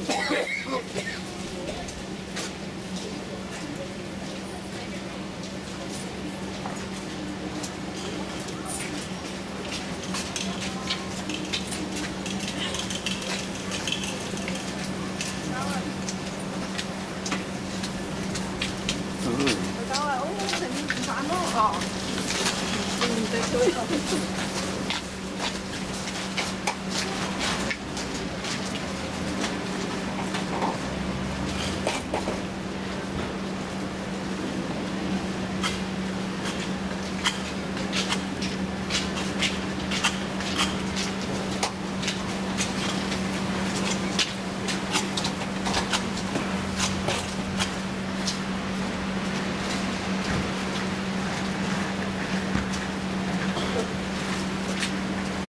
Tao là uống thì phản đó. Ờ. Mình tới chơi không?